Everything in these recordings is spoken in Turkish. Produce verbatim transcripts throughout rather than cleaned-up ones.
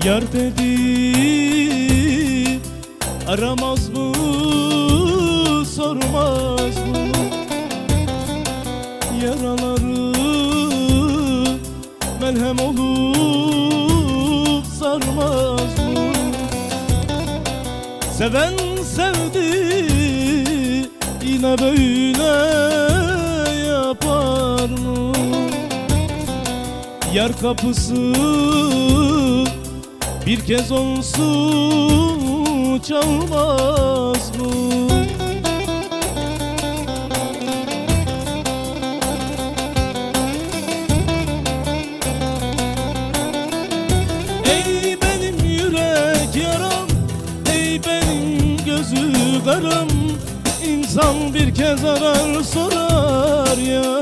Yar dedi aramaz mı, sormaz mı? Yaraları melhem olup sarmaz mı? Seven sevdi yine böyle yapar mı? Yar kapısı bir kez olsun çalmaz mı? Ey benim yürek yaram, ey benim gözü karam, İnsan bir kez arar sorar ya.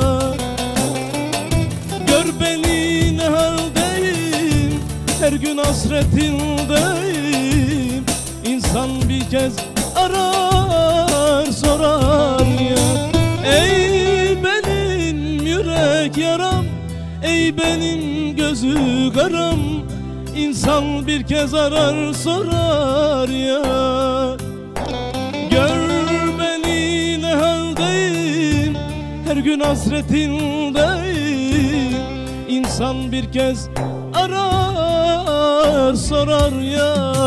Gör beni ne haldeyim, her gün hasretindeyim, İnsan bir kez arar sorar ya. Ey benim yürek yaram, ey benim gözü karam, İnsan bir kez arar sorar ya. Gör beni ne haldeyim, her gün hasretindeyim, İnsan bir kez arar sorar ya.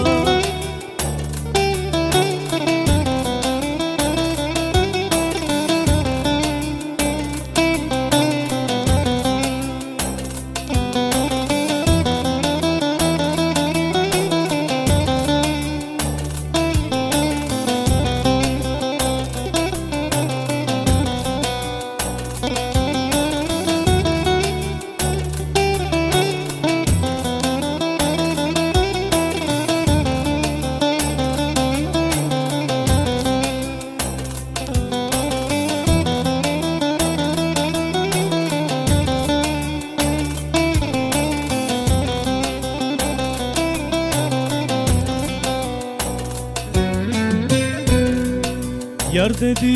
Yar dedi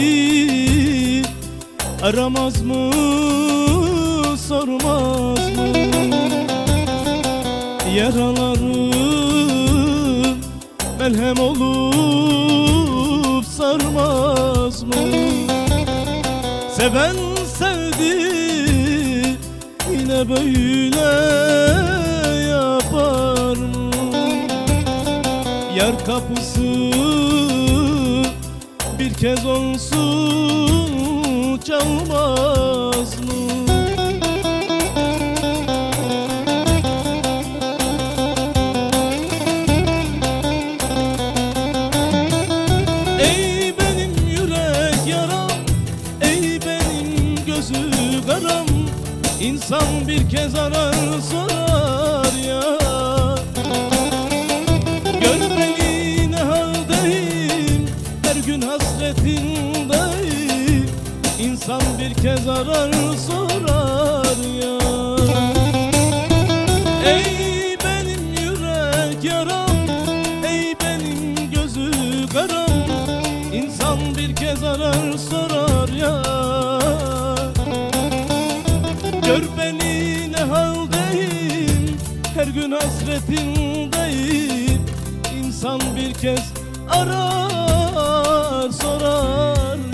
aramaz mı, sormaz mı? Yaralarım melhem olup sarmaz mı? Seven sevdi yine böyle yapar mı? Yar kapısı bir kez olsun çalmaz mı? Ey benim yürek yaram, ey benim gözü karam, İnsan bir kez arar sorar ya. Gör beni ne haldeyim, her gün hasretindeyim, İnsan bir kez arar sorar ya. Ey benim yürek yaram, ey benim gözü karam, İnsan bir kez arar sorar ya. Gör beni ne haldeyim, her gün hasretindeyim, İnsan bir kez arar sorar